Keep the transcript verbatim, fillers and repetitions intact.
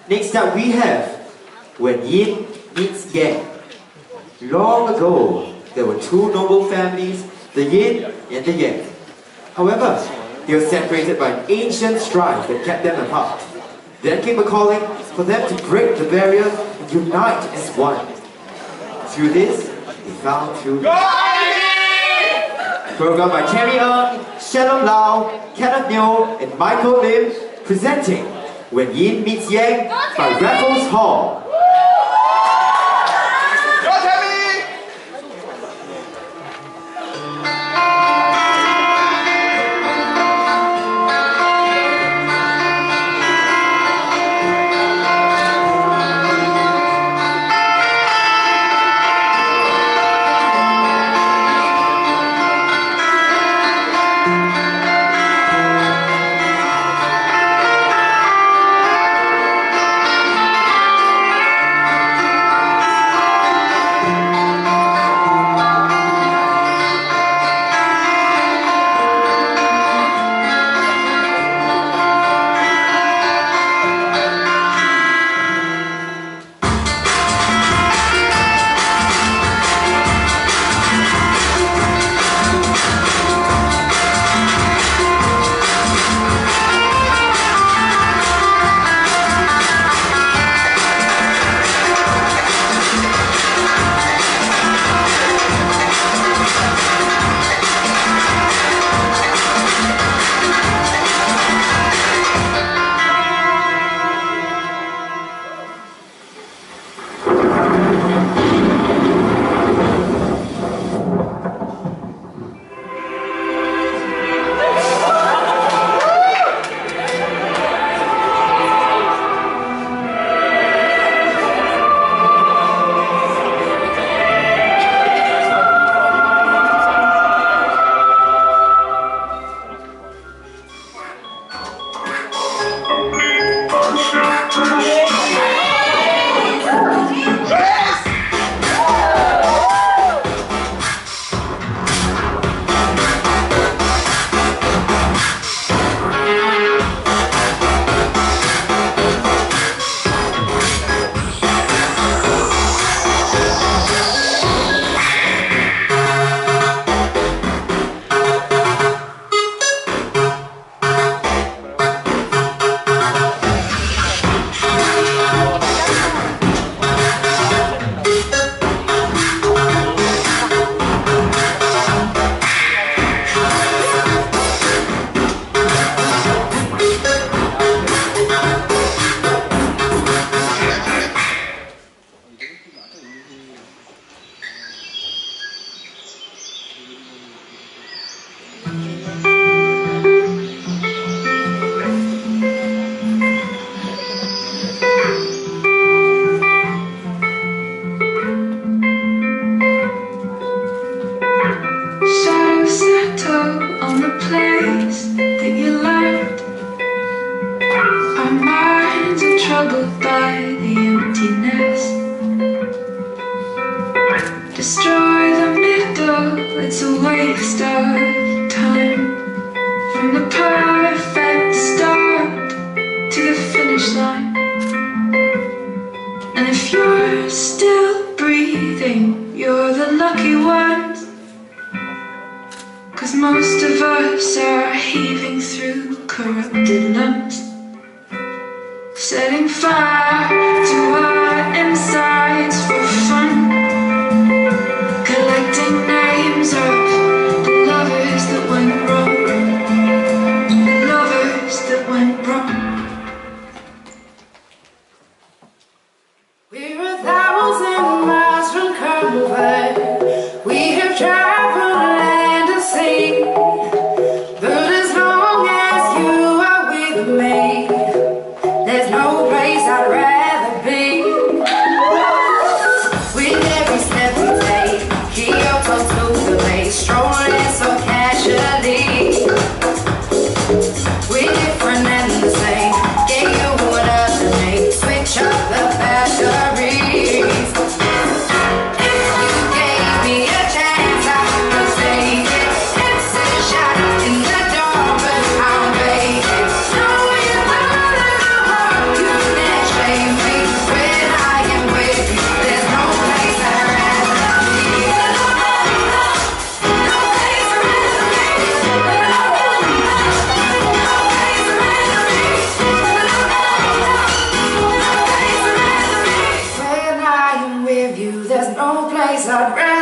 Next up we have When Yin Meets Yang. Long ago, there were two noble families, the Yin and the Yang. However, they were separated by an ancient strife that kept them apart. Then came a calling for them to break the barrier and unite as one. Through this, they found true love. Programmed by Terry Ng, Shalom Lau, Kenneth Neo, and Michael Lim, presenting When Yin Meets Yang by Raffles Hall. Troubled by the emptiness. Destroy the middle, it's a waste of time. From the perfect start to the finish line. And if you're still breathing, you're the lucky ones. 'Cause most of us are heaving through corrupted lungs, setting fire to our insides for fun, collecting names of the lovers that went wrong, the lovers that went wrong. We're a thousand miles from comfort. We have traveled land and sea, but as long as you are with me, there's no place I'd rather I'd rather